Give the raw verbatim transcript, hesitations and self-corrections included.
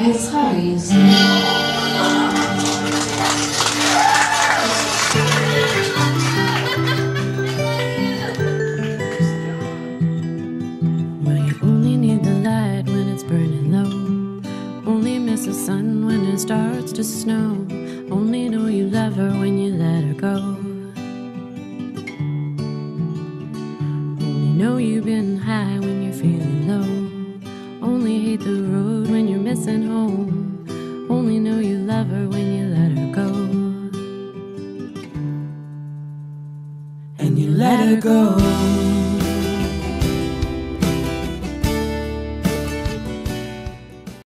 It's hard, you see. Well, you only need the light when it's burning low. Only miss the sun when it starts to snow. Only know you love her when you let her go. Only know you've been high when you're feeling low. Only hate the road when you're missing home. Only know you love her when you let her go. And you let her go.